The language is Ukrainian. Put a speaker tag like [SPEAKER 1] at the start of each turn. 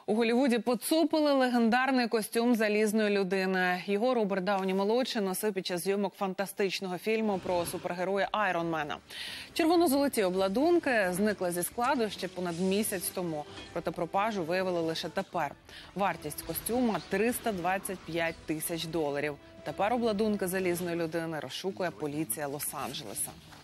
[SPEAKER 1] У Голлівуді поцупили легендарний костюм залізної людини. Його Роберт Дауні-молодший носив під час зйомок фантастичного фільму про супергероя Айронмена. Червоно-золоті обладунки зникли зі складу ще понад місяць тому. Проте пропажу виявили лише тепер. Вартість костюма – $325 тисяч. Тепер обладунки залізної людини розшукує поліція Лос-Анджелеса.